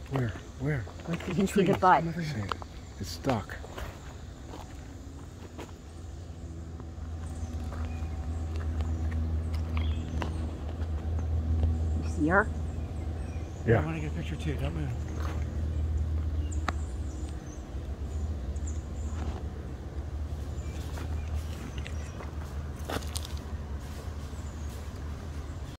Where? Where? You can see the butt. It's stuck. You see her? Yeah. I want to get a picture too. Don't move.